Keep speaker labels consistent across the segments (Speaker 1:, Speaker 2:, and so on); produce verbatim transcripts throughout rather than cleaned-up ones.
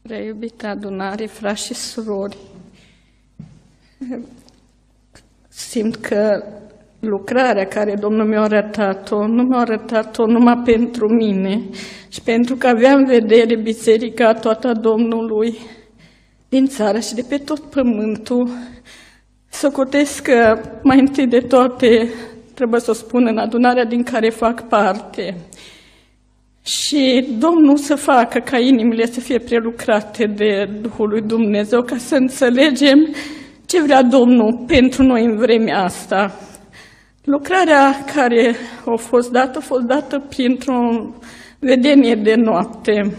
Speaker 1: Prea iubită adunare, frați și surori, simt că lucrarea care Domnul mi-a arătat-o, nu mi-a arătat-o numai pentru mine, și pentru că aveam în vedere biserica toată a Domnului din țară și de pe tot pământul. Socotesc că mai întâi de toate trebuie să o spun în adunarea din care fac parte. Și Domnul să facă ca inimile să fie prelucrate de Duhul lui Dumnezeu, ca să înțelegem ce vrea Domnul pentru noi în vremea asta. Lucrarea care a fost dată, a fost dată printr-o vedenie de noapte.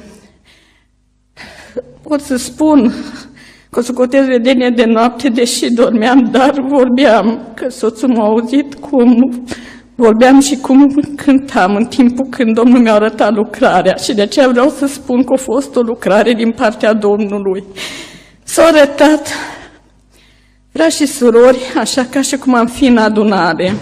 Speaker 1: Pot să spun că o socotesc vedenie de noapte, deși dormeam, dar vorbeam, că soțul m-a auzit cum vorbeam și cum cântam în timpul când Domnul mi-a arătat lucrarea. Și de aceea vreau să spun că a fost o lucrare din partea Domnului. S-a arătat, frați și surori, așa ca și cum am fi în adunare.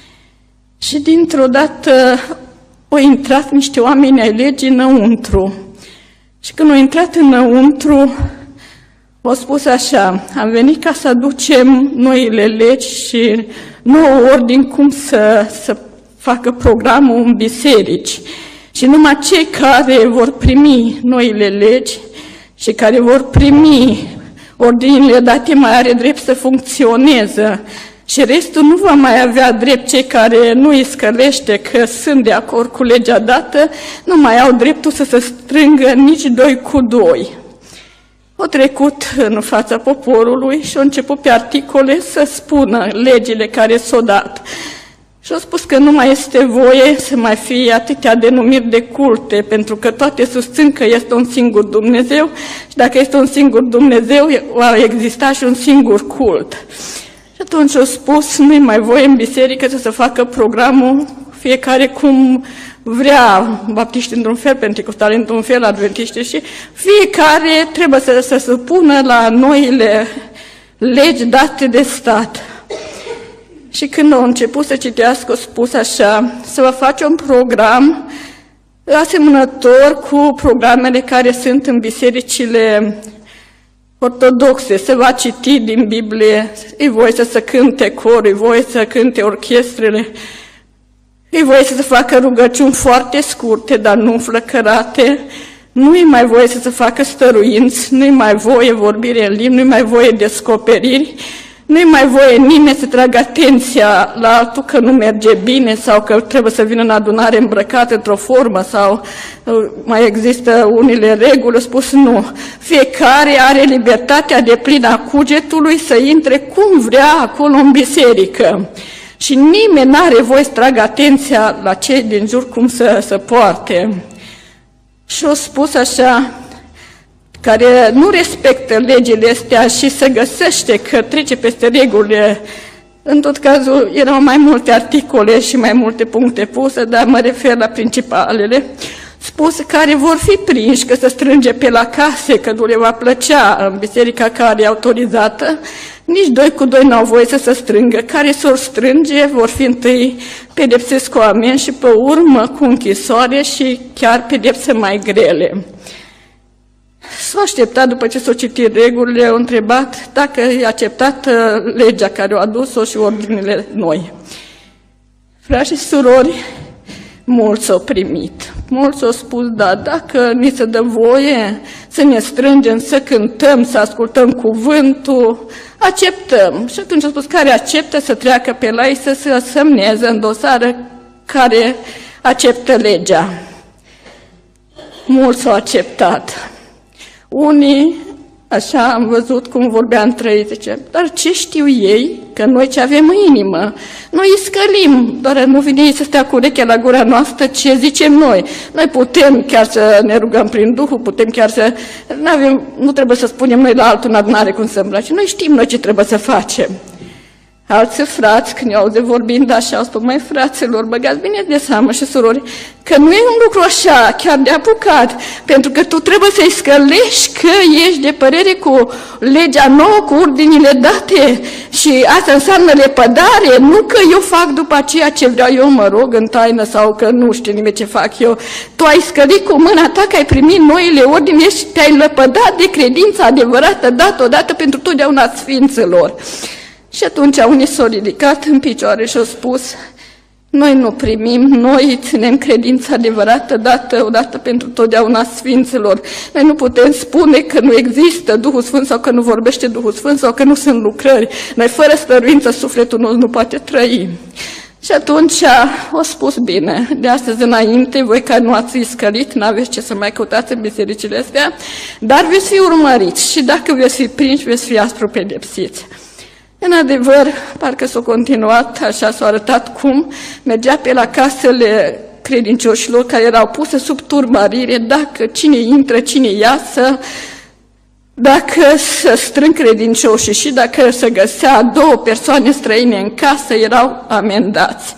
Speaker 1: Și dintr-o dată au intrat niște oameni ai legii înăuntru. Și când au intrat înăuntru, au spus așa: am venit ca să aducem noile legi și nouă ordini cum să, să facă programul în biserici. Și numai cei care vor primi noile legi și care vor primi ordinile date mai are drept să funcționeze. Și restul nu va mai avea drept, cei care nu îi scălește că sunt de acord cu legea dată, nu mai au dreptul să se strângă nici doi cu doi. Au trecut în fața poporului și au început pe articole să spună legile care s-au dat. Și au spus că nu mai este voie să mai fie atâtea denumiri de culte, pentru că toate susțin că este un singur Dumnezeu și dacă este un singur Dumnezeu, va exista și un singur cult. Și atunci au spus, nu-i mai voie în biserică să se facă programul fiecare cum vrea, baptiști într-un fel, pentecostali într-un fel, adventiști, și fiecare trebuie să se supună la noile legi date de stat. Și când au început să citească, au spus așa: să vă face un program asemănător cu programele care sunt în bisericile ortodoxe. Se va citi din Biblie, e voie să se cânte corul, e voie să cânte orchestrele, e voie să se facă rugăciuni foarte scurte, dar nu flăcărate, nu e mai voie să se facă stăruinți, nu e mai voie vorbire în limbi, nu e mai voie descoperiri, nu e mai voie nimeni să tragă atenția la altul că nu merge bine sau că trebuie să vină în adunare îmbrăcat într-o formă sau mai există unele reguli. Au spus nu. Fiecare are libertatea deplină a cugetului să intre cum vrea acolo în biserică. Și nimeni nu are voie să tragă atenția la cei din jur cum să se poarte. Și au spus așa: care nu respectă legile astea și se găsește că trece peste regulile. În tot cazul erau mai multe articole și mai multe puncte puse, dar mă refer la principalele. Spus care vor fi prinși că se strânge pe la case, că nu le va plăcea în biserica care e autorizată. Nici doi cu doi n-au voie să se strângă. Care s-or strânge vor fi întâi pedepsiți cu amenzi și pe urmă cu închisoare și chiar pedepse mai grele. S-au așteptat, după ce s-au citit regulile, au întrebat dacă e acceptată legea care o adus-o și ordinele noi. Frați și surori, mulți au primit. Mulți au spus, da, dacă ni se dă voie să ne strângem, să cântăm, să ascultăm cuvântul, acceptăm. Și atunci au spus, care acceptă să treacă pe la ei să se semneze în dosară care acceptă legea. Mulți au acceptat. Unii, așa am văzut cum vorbea între ei, zice, dar ce știu ei? Că noi ce avem în inimă? Noi îi scălim, doar nu vine ei să stea cu urechea la gura noastră ce zicem noi. Noi putem chiar să ne rugăm prin Duhul, putem chiar să... N-avem, nu trebuie să spunem noi la altul în adunare cum să îmbrace. Noi știm noi ce trebuie să facem. Alții frați, când i-au auzit vorbind așa, au spus, măi, fraților, băgați bine de seamă și surori, că nu e un lucru așa, chiar de apucat, pentru că tu trebuie să-i scălești că ești de părere cu legea nouă, cu ordinile date și asta înseamnă lepădare, nu că eu fac după ceea ce vreau eu, mă rog, în taină sau că nu știu nimeni ce fac eu. Tu ai scălit cu mâna ta că ai primit noile ordine și te-ai lepădat de credința adevărată dată odată pentru totdeauna Sfinților. Și atunci unii s-au ridicat în picioare și au spus, noi nu primim, noi ținem credința adevărată dată odată pentru totdeauna Sfinților. Noi nu putem spune că nu există Duhul Sfânt sau că nu vorbește Duhul Sfânt sau că nu sunt lucrări. Noi fără stăruință sufletul nostru nu poate trăi. Și atunci au spus, bine, de astăzi înainte, voi care nu ați scălit, n-aveți ce să mai căutați în bisericile astea, dar veți fi urmăriți și dacă veți fi prinși, veți fi aspru pedepsiți. În adevăr, parcă s-a continuat, așa s-a arătat cum mergea pe la casele credincioșilor care erau puse sub turmărire, dacă cine intră, cine iasă, dacă să strâng credincioșii și dacă se găsea două persoane străine în casă, erau amendați.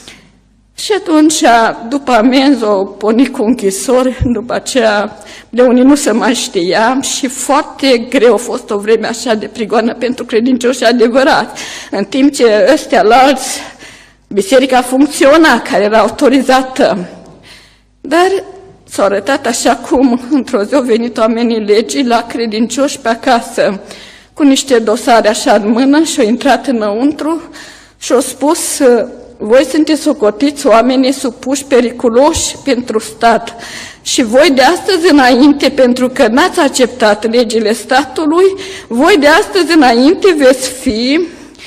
Speaker 1: Și atunci, după amenzi, o pornit cu închisori, după aceea de unii nu se mai știa și foarte greu a fost o vreme așa de prigoană pentru credincioși adevărați. În timp ce ăstea la alți, biserica funcționa, care era autorizată. Dar s-a arătat așa cum într-o zi au venit oamenii legii la credincioși pe acasă, cu niște dosare așa în mână și au intrat înăuntru și au spus, voi sunteți socotiți oamenii supuși periculoși pentru stat și voi de astăzi înainte, pentru că n-ați acceptat legile statului, voi de astăzi înainte veți fi,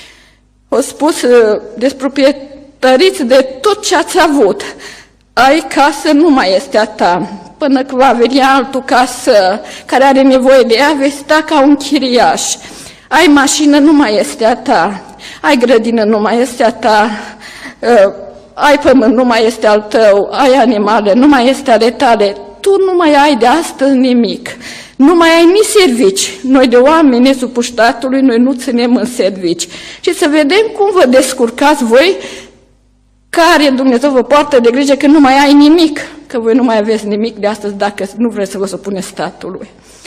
Speaker 1: au spus, desproprietăriți de tot ce ați avut. Ai casă, nu mai este a ta. Până când va veni altul casă care are nevoie de ea, vei sta ca un chiriaș. Ai mașină, nu mai este a ta. Ai grădină, nu mai este a ta. Uh, ai pământ, nu mai este al tău. Ai animale, nu mai este ale tale. Tu nu mai ai de astăzi nimic. Nu mai ai nici servici. Noi de oameni nesupuși statului, noi nu ținem în servici. Și să vedem cum vă descurcați voi, care Dumnezeu vă poartă de grijă că nu mai ai nimic, că voi nu mai aveți nimic de astăzi dacă nu vreți să vă supuneți statului.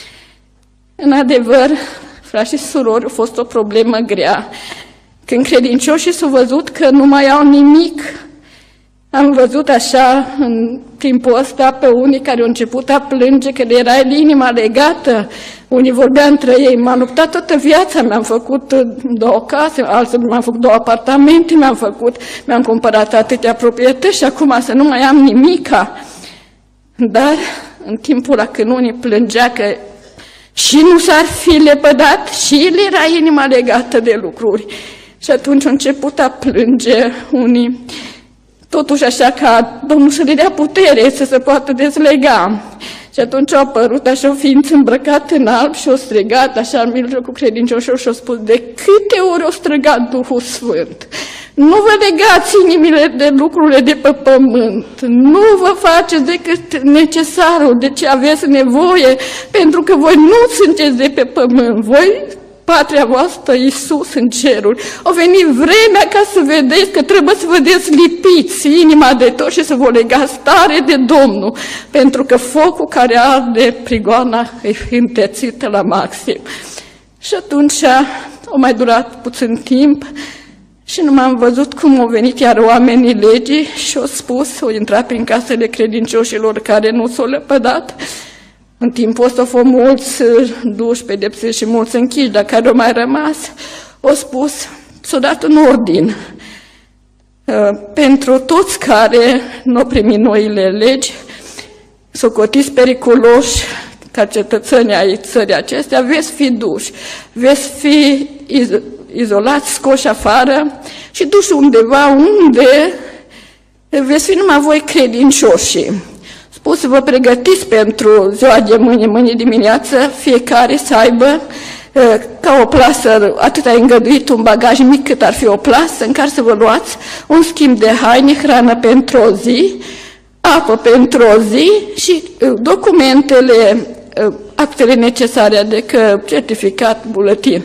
Speaker 1: În adevăr, frați și surori, a fost o problemă grea. Când credincioșii s-au văzut că nu mai au nimic, am văzut așa în timpul ăsta pe unii care au început a plânge că le era inima legată. Unii vorbea între ei, m-am luptat toată viața, mi-am făcut două case, alții mi-am făcut două apartamente, mi-am făcut, mi-am cumpărat atâtea proprietăți și acum să nu mai am nimica. Dar în timpul ăla când unii plângea că și nu s-ar fi lepădat și le era inima legată de lucruri. Și atunci au început a plânge unii, totuși așa ca Domnul să le dea putere să se poată dezlega. Și atunci a apărut așa o ființă îmbrăcat în alb și o strigat așa în mijlocul credincioșilor și a spus, de câte ori o strigat Duhul Sfânt? Nu vă legați inimile de lucrurile de pe pământ, nu vă faceți decât necesarul, de ce aveți nevoie, pentru că voi nu sunteți de pe pământ, voi, patria voastră, Iisus în ceruri. A venit vremea ca să vedeți că trebuie să vă deslipiți inima de tot și să vă legați tare de Domnul, pentru că focul care arde prigoana e întețită la maxim. Și atunci a mai durat puțin timp și nu m-am văzut cum au venit iar oamenii legii și au spus, au intrat prin casele credincioșilor care nu s-au lepădat. În timpul ăsta au fost mulți duși, pedepsiți și mulți închiși, dar care au mai rămas, au spus, s-a dat un ordin pentru toți care nu au primit noile legi, socotiți periculoși ca cetățenii ai țării acestea, veți fi duși, veți fi izolați, scoși afară și duși undeva unde veți fi numai voi credincioși. Spus să vă pregătiți pentru ziua de mâine, mâine dimineață, fiecare să aibă ca o plasă, atât ai îngăduit un bagaj mic cât ar fi o plasă, în care să vă luați un schimb de haine, hrană pentru o zi, apă pentru o zi și documentele, actele necesare, adică certificat, buletin. Și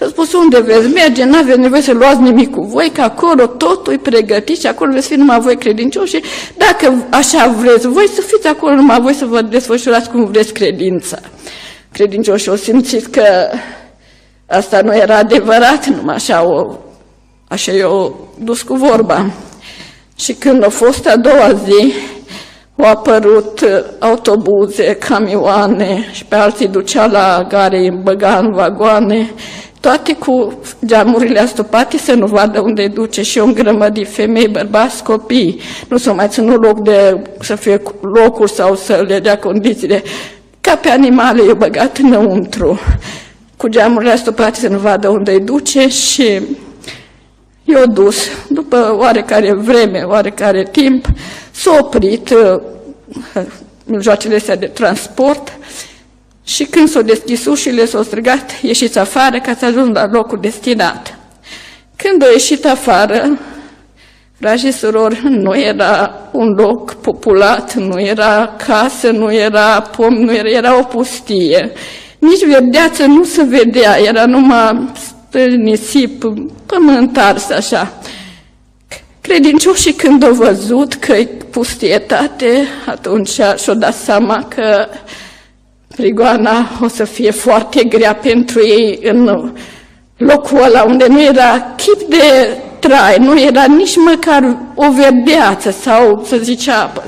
Speaker 1: Și a spus, unde veți merge, n-aveți nevoie să luați nimic cu voi, că acolo totul e pregătit și acolo veți fi numai voi credincioși și dacă așa vreți voi, să fiți acolo numai voi, să vă desfășurați cum vreți credința. Credincioșii au simțit că asta nu era adevărat, numai așa, o, așa i-au dus cu vorba. Și când a fost a doua zi, au apărut autobuze, camioane și pe alții ducea la gare, îi băga în vagoane, toate cu geamurile astupate să nu vadă unde îi duce și o îngrămădit femei, bărbați, copii. Nu s-au mai ținut loc de să fie locuri sau să le dea condițiile. Ca pe animale i-au băgat înăuntru, cu geamurile astupate să nu vadă unde îi duce și i-au dus. După oarecare vreme, oarecare timp, s-au oprit uh, mijloacele astea de transport și când s-au deschis ușile, s-au strigat, ieșiți afară ca să ajung la locul destinat. Când au ieșit afară, frați și surori, nu era un loc populat, nu era casă, nu era pom, nu era, era o pustie. Nici verdeață nu se vedea, era numai nisip, pământ ars așa. Credincioșii când au văzut că e pustietate, atunci și-au dat seama că prigoana o să fie foarte grea pentru ei în locul ăla unde nu era chip de trai, nu era nici măcar o verdeață sau să zice apă.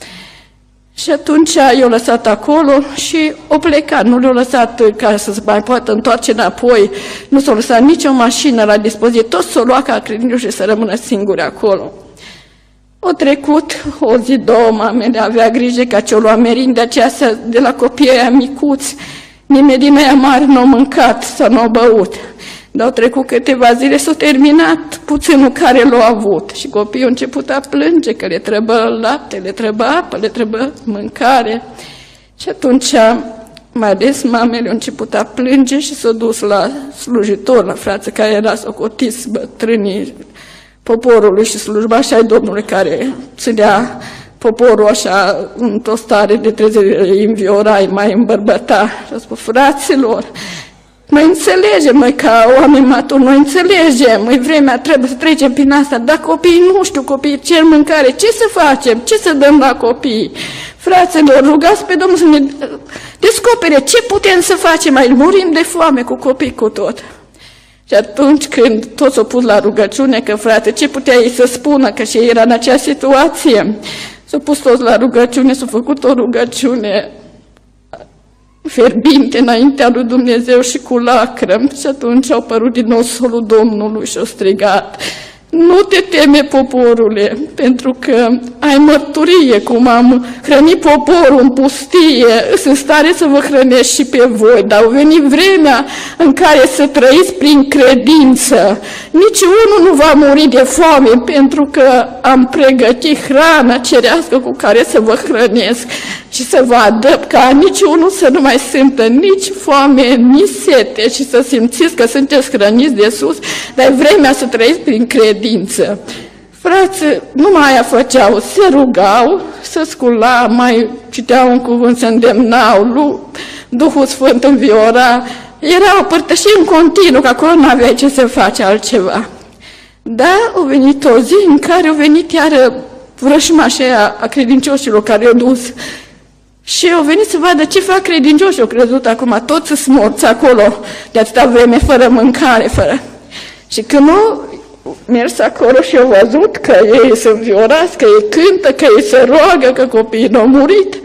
Speaker 1: Și atunci i-au lăsat acolo și o plecat, nu le-au lăsat ca să se mai poată întoarce înapoi, nu s-au lăsat nicio mașină la dispoziție, toți s-au luat ca credincioși să rămână singuri acolo. O trecut o zi, două, mamele avea grijă ca ce-o lua merinde aceea de la copiii aia micuți, nimeni din aia mari n-au mâncat sau n-au băut. Dar au trecut câteva zile, s-au terminat puținul care l-au avut și copiii au început a plânge că le trebuie lapte, le trebuie apă, le trebuie mâncare. Și atunci, mai ales mamele au început a plânge și s-au dus la slujitor, la frață care era socotiți bătrânii poporului și slujba așa ai Domnului care ținea poporul așa într-o stare de trezire, îi înviora, îi mai îmbărbăta. Și a spus, fraților, noi înțelegem, noi ca oameni maturi, noi înțelegem, e vremea, trebuie să trecem prin asta, dar copiii nu știu, copiii cer mâncare, ce să facem, ce să dăm la copii? Fraților, rugați pe Domnul să ne descopere ce putem să facem, mai murim de foame cu copii cu tot. Și atunci când toți s-au pus la rugăciune, că frate, ce putea ei să spună, că și ei era în acea situație, s-au pus toți la rugăciune, s-au făcut o rugăciune fierbinte înaintea lui Dumnezeu și cu lacrimi. Și atunci au apărut din nou solul Domnului și au strigat, nu te teme, poporule, pentru că ai mărturie cum am hrănit poporul în pustie, sunt stare să vă hrănesc și pe voi, dar au venit vremea în care să trăiți prin credință. Nici unul nu va muri de foame, pentru că am pregătit hrană cerească cu care să vă hrănesc și să vă adăpt ca nici unul să nu mai simtă nici foame, nici sete și să simțiți că sunteți hrăniți de sus, dar e vremea să trăiți prin credință. Frați, numai aia făceau, se rugau, se scula, mai citeau un cuvânt, se îndemnau, Duhul Sfânt înviora, era o părtășie în continuu, că acolo nu aveai ce să faci altceva. Dar a venit o zi în care au venit iar vrășmașii a credincioșilor care i-au dus și au venit să vadă ce fac credincioșii, au crezut acum toți sunt morți acolo de atâta vreme, fără mâncare, fără. Și când au mers acolo și au văzut că ei se înviorați, că ei cântă, că ei se roagă, că copiii n-au murit,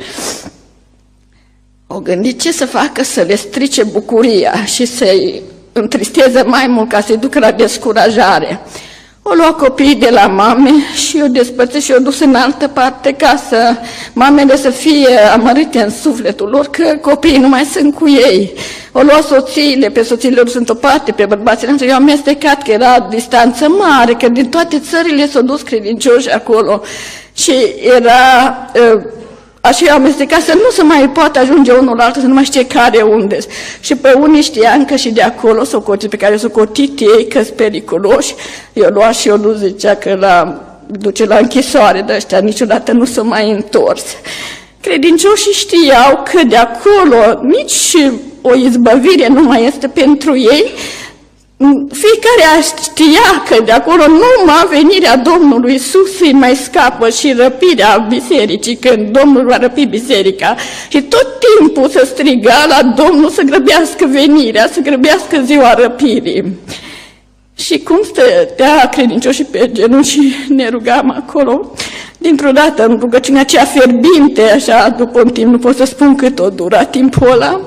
Speaker 1: au gândit ce să facă să le strice bucuria și să-i întristeze mai mult, ca să-i ducă la descurajare. O lua copiii de la mame și o despărțit și o dus în altă parte ca să mamele să fie amărite în sufletul lor, că copiii nu mai sunt cu ei. O lua soțiile, pe soțiile lor sunt topate, pe bărbații lor, eu am amestecat că era distanță mare, că din toate țările s-au dus credincioși acolo și era... Uh, Așa eu amestecat să nu se mai poate ajunge unul la altul, să nu mai știe care unde. Și pe unii știam că și de acolo, pe care s-au cotit ei, că sunt periculoși, eu lua și eu nu zicea că la, duce la închisoare de ăștia, niciodată nu s-au mai întors. Credincioșii știau că de acolo nici o izbăvire nu mai este pentru ei, fiecare știa că de acolo numai venirea Domnului Iisus îi mai scapă și răpirea bisericii, când Domnul va răpi biserica. Și tot timpul se striga la Domnul să grăbească venirea, să grăbească ziua răpirii. Și cum stătea credincioșii pe genunchi și ne rugam acolo, dintr-o dată în rugăciunea aceea fierbinte, așa, după un timp, nu pot să spun cât o dura timpul ăla,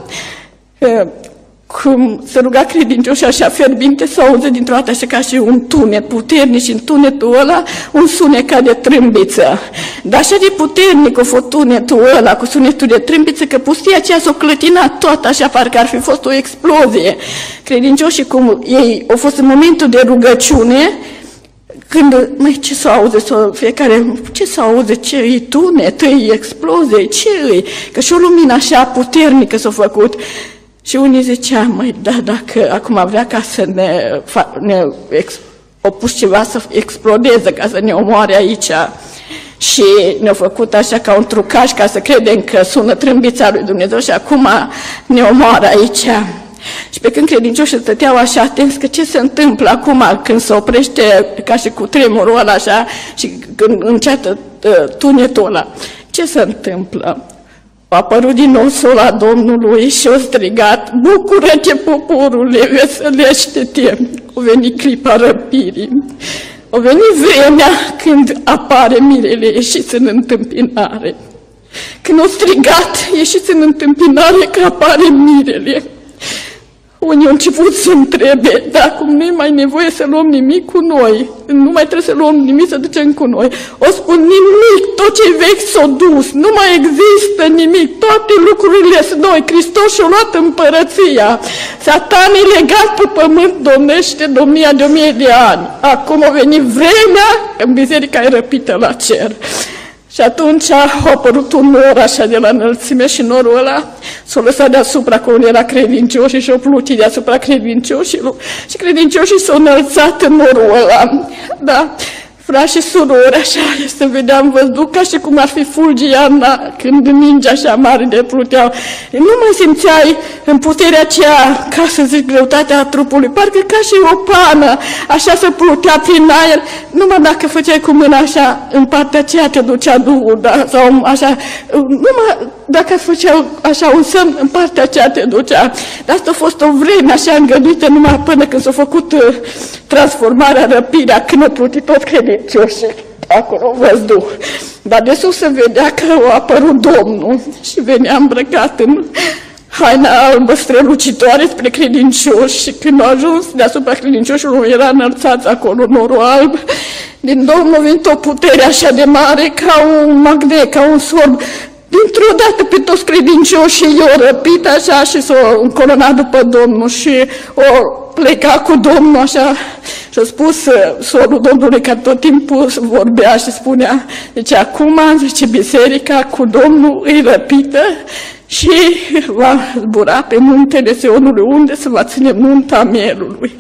Speaker 1: cum se ruga credincioșii așa fierbinte, s-a auzit dintr-o dată așa ca și un tunet puternic și în tunetul ăla un sunet ca de trâmbiță. Dar așa de puternic a fost tunetul ăla cu sunetul de trâmbiță că pustia aceea s-a clătinat tot așa, parcă ar fi fost o explozie. Credincioșii cum ei au fost în momentul de rugăciune, când, măi, ce s-o auze, s-o, fiecare, ce s-o auze, ce e tunet, e explozie, ce e? Că și o lumină așa puternică s-a făcut. Și unii zicea, măi, da, dacă acum vrea ca să ne, ne ex, o pus ceva să explodeze, ca să ne omoare aici. Și ne-au făcut așa ca un trucaj, ca să credem că sună trâmbița lui Dumnezeu și acum ne omoară aici. Și pe când credincioșii stăteau așa atenți că ce se întâmplă acum când se oprește ca și cu tremurul ăla așa și când înceată tunetul ăla, ce se întâmplă? A apărut din nou sola Domnului și a strigat, bucură-te, poporule, veselește-te! A venit clipa răpirii. A venit vremea când apare mirele, ieșiți în întâmpinare. Când a strigat, ieșiți în întâmpinare că apare mirele. Unii au început să întrebe, dar acum nu e mai nevoie să luăm nimic cu noi, nu mai trebuie să luăm nimic să ducem cu noi. O spun nimic, tot ce vechi s-a dus, nu mai există nimic, toate lucrurile sunt noi, Hristos și-a luat împărăția, Satan e legat pe pământ, domnește domnia de o mie de ani. Acum a venit vremea când biserica e răpită la cer. Și atunci a apărut un nor așa de la înălțime și norul ăla s-a lăsat deasupra că unde era credincioșii și o plutit deasupra credincioșilor și credincioșii s-au înălțat în norul ăla. Da, frați și surori, așa, să vedeam văzduh ca și cum ar fi fulgiana când ninge așa mare de pluteau. Nu mai simțeai în puterea aceea, ca să zic, greutatea trupului, parcă ca și o pană, așa se plutea prin aer, numai dacă făceai cu mâna așa, în partea aceea te ducea Duhul, da? Sau așa, numai dacă făceau așa un semn, în partea aceea te ducea. Dar asta a fost o vreme așa îngăduită numai până când s-a făcut uh, transformarea, răpirea, când a plutit tot credincioșii acolo văzduh. Dar de sus se vedea că a apărut Domnul și venea îmbrăcat în haina albă strălucitoare spre credincioși și când a ajuns deasupra credincioșilor era înălțați acolo norul alb. Din Domnul a venit o putere așa de mare ca un magnet, ca un sorb. Dintr-o dată pe toți credincioșii i-au răpit așa și s-au încoronat după Domnul și o pleca cu Domnul așa și a spus sorul Domnului că tot timpul vorbea și spunea, deci acum, zice, biserica cu Domnul e răpită și va zbura pe muntele Sionului unde se va ține nunta mielului.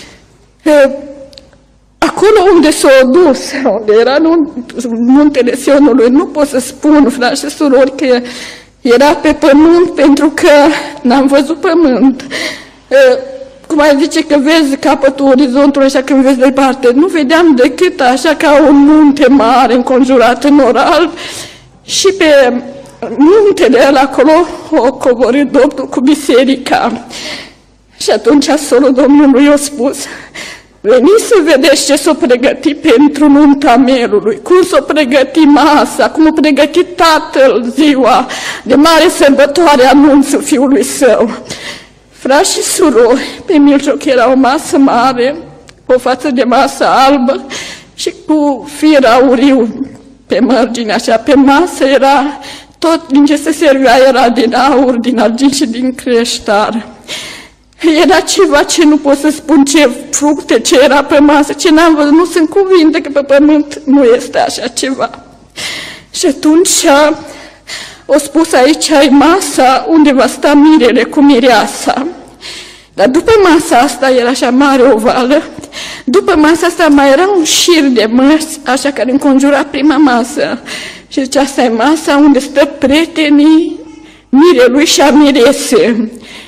Speaker 1: Acolo unde s-a dus, unde era muntele Sionului, nu pot să spun, frați și surori, că era pe pământ pentru că n-am văzut pământ. Cum ai zice că vezi capătul orizontului așa când vezi departe, nu vedeam decât așa ca un munte mare înconjurat în nor alb și pe muntele ăla acolo o coborât Domnul cu biserica. Și atunci sorul Domnului i-a spus, veniți să vedeți ce s-a pregătit pentru nunta mielului, cum s-a pregătit masa, cum a pregătit tatăl ziua de mare sărbătoare anunțul fiului său. Frați și surori, pe mijloc era o masă mare, o față de masă albă și cu fir auriu pe margine, așa, pe masă era tot din ce se servea era din aur, din argint și din creștar. Era ceva ce nu pot să spun ce fructe, ce era pe masă, ce n-am văzut, nu sunt cuvinte că pe pământ nu este așa ceva. Și atunci o spus aici ai masa unde va sta mirele cu mireasa. Dar după masa asta era așa mare ovală, după masa asta mai era un șir de măsi, așa care înconjura prima masă. Și zicea, asta e masa unde stă prietenii mirelui și a mirese.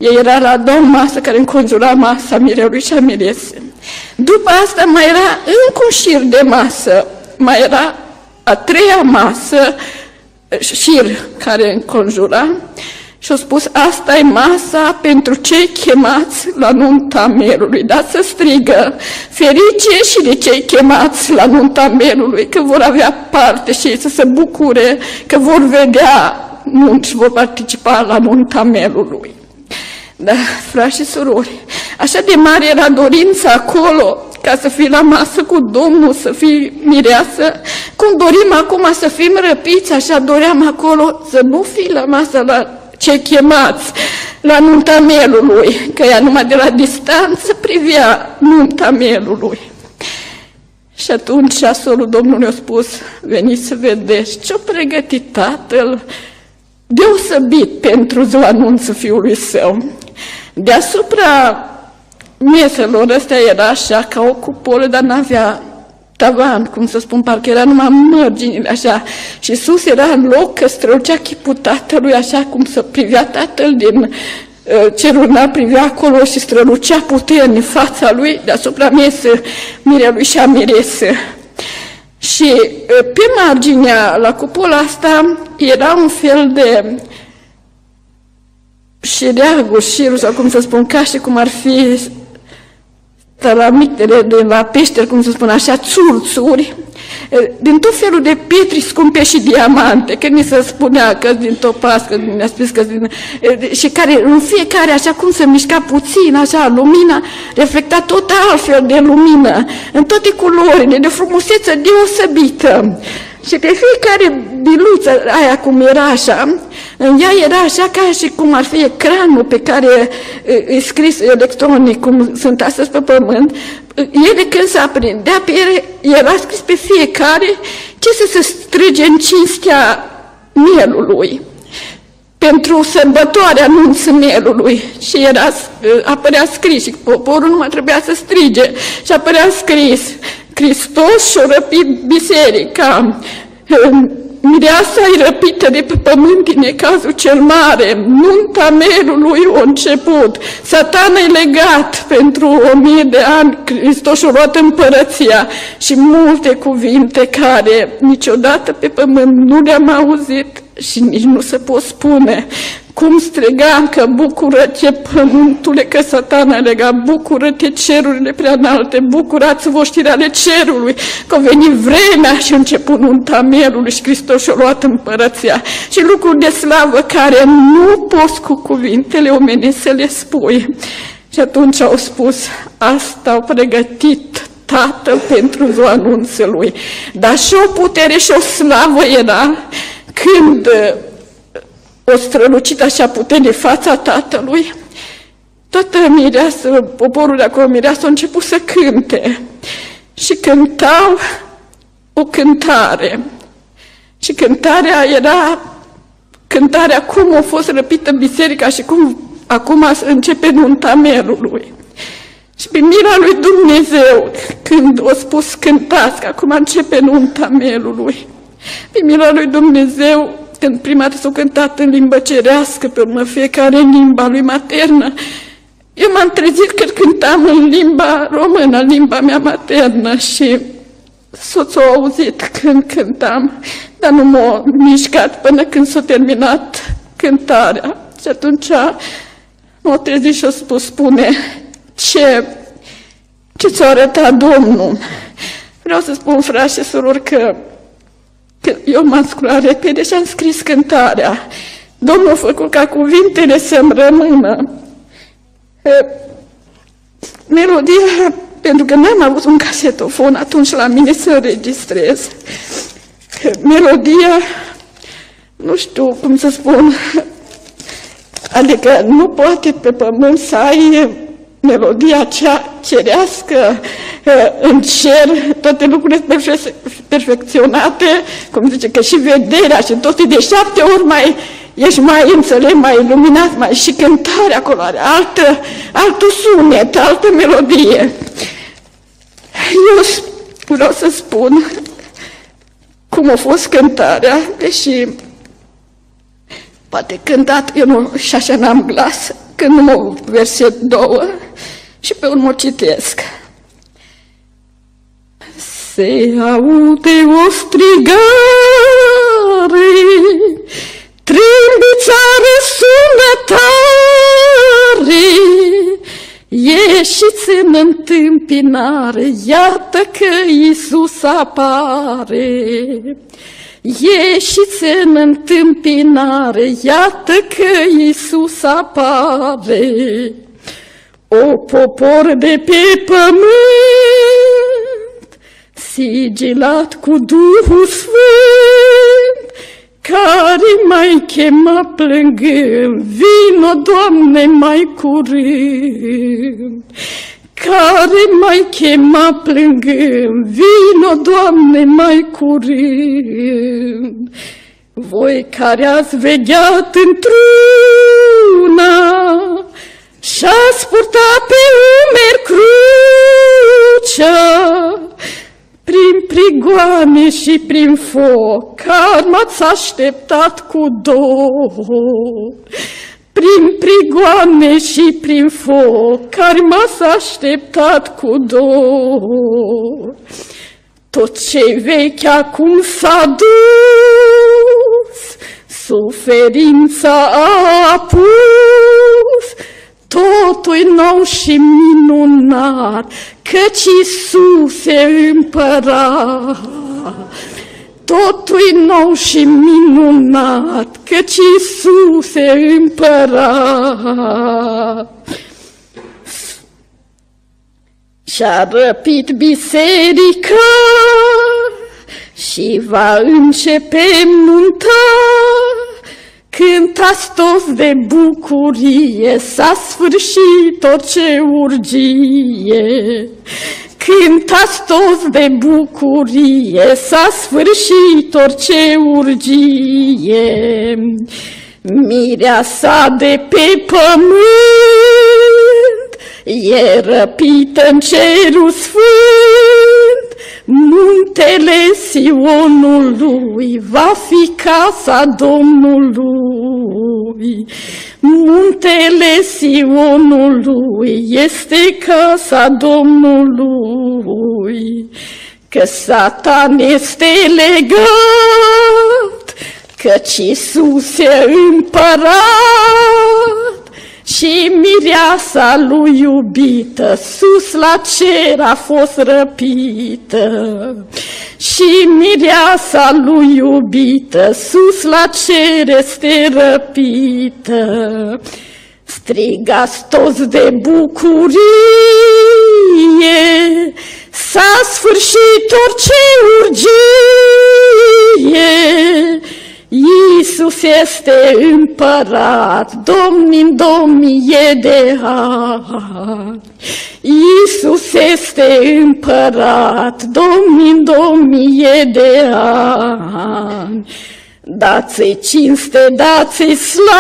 Speaker 1: Ea era la a doua masă care înconjura masa mirelui și a miresei. După asta mai era încă un șir de masă, mai era a treia masă, șir care înconjura, și a spus, asta e masa pentru cei chemați la nunta mielului. Da, să strigă, ferice și de cei chemați la nunta mielului, că vor avea parte și ei să se bucure, că vor vedea nunți și vor participa la nunta mielului. Da, frați și surori, așa de mare era dorința acolo ca să fii la masă cu Domnul, să fii mireasă, cum dorim acum să fim răpiți, așa doream acolo să nu fii la masă la cei chemați la nunta mielului, că ea numai de la distanță privea nunta mielului. Și atunci asolul Domnului a spus, veniți să vedeți ce-a pregătit Tatăl deosebit pentru ziua anunțul Fiului Său. Deasupra meselor ăstea era așa ca o cupolă, dar n-avea tavan, cum să spun, parcă era numai mărginile așa. Și sus era în loc că strălucea chipul Tatălui, așa cum să privea Tatăl din uh, cerul înalt, privea acolo și strălucea puternic fața lui deasupra mesei mirelui și a miresei. Și uh, pe marginea, la cupola asta, era un fel de șireagul, șirul, sau cum să spun, ca și cum ar fi talamitele de la peșteri, cum să spun așa, țurțuri, din tot felul de pietri scumpe și diamante, că ni se spunea că din topaz, că ne-a spus că din... și care în fiecare, așa cum se mișca puțin, așa, lumina, reflecta tot altfel de lumină, în toate culorile, de frumusețe deosebită. Și pe fiecare biluță aia cum era așa, în ea era așa ca și cum ar fi ecranul pe care e scris electronic, cum sunt astăzi pe pământ, ele când se aprindea pe ele, era scris pe fiecare ce să se strige în cinstea mielului, pentru sărbătoarea anunțul mielului. Și era, apărea scris și poporul nu mai trebuia să strige și apărea scris, Hristos și-a răpit biserica, mireasa e răpită de pe pământ din necazul cel mare, nunta mielului a început, Satana e legat pentru o mie de ani, Hristos și-a luat împărăția și multe cuvinte care niciodată pe pământ nu le-am auzit și nici nu se pot spune. Cum strigam că bucură-te pământule, că Satana lega, bucură-te cerurile prea înalte, bucurați-vă știri ale cerului, că a venit vremea și a început nunta mielului și Hristos și-a luat împărăția. Și lucruri de slavă care nu poți cu cuvintele omenești să le spui. Și atunci au spus, asta au pregătit Tatăl pentru ziua anunțului. Dar și o putere și o slavă era când o strălucit așa putere fața Tatălui, toată mireasă, poporul de acolo, mireasă, a început să cânte. Și cântau o cântare. Și cântarea era cântarea cum a fost răpită biserica și cum acum începe nunta mielului. Și pe mila lui Dumnezeu, când a spus cântați, că acum începe nunta mielului, pe mila lui Dumnezeu, când prima dată s-a cântat în limbă cerească, pe urmă fiecare în limba lui maternă, eu m-am trezit când cântam în limba română, limba mea maternă, și soțul a auzit când cântam, dar nu m-a mișcat până când s-a terminat cântarea. Și atunci m-a trezit și a spus, spune, ce, ce ți-a arătat Domnul? Vreau să spun, frați și surori, că că eu m-am sculat repede și am scris cântarea. Domnul a făcut ca cuvintele să-mi rămână. Melodia, pentru că n-am avut un casetofon atunci la mine să înregistrez. Melodia, nu știu cum să spun, adică nu poate pe pământ să ai melodia cea cerească, în cer, toate lucrurile perfecționate, cum zice, că și vederea și toate de șapte ori mai, ești mai înțeles, mai iluminat, mai și cântarea acolo are altă, altul sunet, altă melodie. Eu vreau să spun cum a fost cântarea, deși poate cântat, eu nu, și așa n-am glas, când nu verset două și pe urmă o citesc. Se aude o strigare, trâmbița răsună tare, ieșiți în întâmpinare, iată că Iisus apare. Ieșiți în întâmpinare, iată că Iisus apare. O popor de pe pământ, sigilat cu Duhul Sfânt, care mai chema plângând, vino, Doamne, mai curând. Care mai chema plângând, vino, Doamne, mai curând. Voi care ați vegheat într-una și-ați purtat pe umeri crucea, prin prigoane și prin foc, care m-ați așteptat cu dor. Prin prigoane și prin foc, care m-ați așteptat cu dor. Tot ce-i vechi acum s-a dus, suferința a apus, totul-i nou și minunat, căci Iisus e împărat. Totul-i nou și minunat, căci Iisus e împărat. Și-a răpit biserica și va începe nunta. Cântați toți de bucurie, s-a sfârșit orice urgie. Cântați toți de bucurie, s-a sfârșit orice urgie. Mireasa de pe pământ e răpită în cerul sfânt. Muntele Sionului va fi casa Domnului. Muntele Sionului este casa Domnului. Că Satan este legat, căci Iisus e împărat. Și mireasa lui iubită sus la cer a fost răpită. Și mireasa lui iubită sus la cer este răpită. Strigați toți de bucurie, s-a sfârșit orice urgie. Iisus este împărat, Domn-in domnii e de har. Iisus este împărat, Domn-in domnii e de har. Dați-i cinste, dați-i slavă,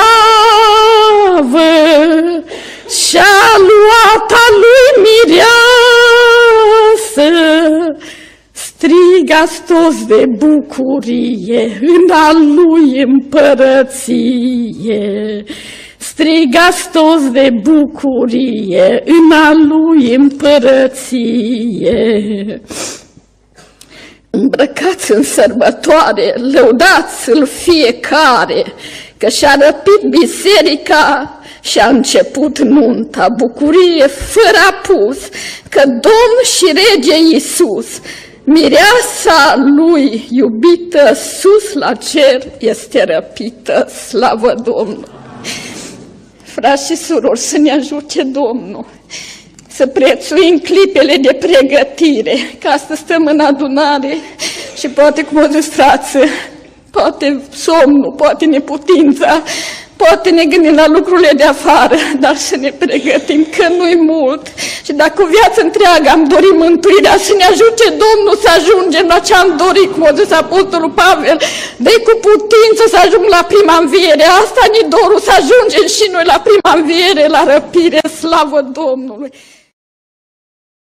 Speaker 1: și-a luat a lui mireasă. Strigați toți de bucurie în a lui împărăție. Strigați toți de bucurie în a lui împărăție. Îmbrăcați în sărbătoare, lăudați-l fiecare, că și-a răpit biserica și-a început nunta, bucurie fără apus, că Domn și Rege Iisus, mireasa lui iubită sus la cer este răpită, slavă Domnului. Frați și surori, să ne ajute Domnul să prețuim clipele de pregătire, că astăzi stăm în adunare și poate, cum o zis frață, poate somnul, poate neputința, poate ne gândim la lucrurile de afară, dar să ne pregătim, că nu-i mult. Și dacă o viață întreagă am dorit mântuirea, să ne ajute Domnul să ajungem la ce am dorit, cum a zis Apostolul Pavel, de cu putință să ajung la prima înviere. Asta ne dorul, să ajungem și noi la prima înviere, la răpire, slavă Domnului.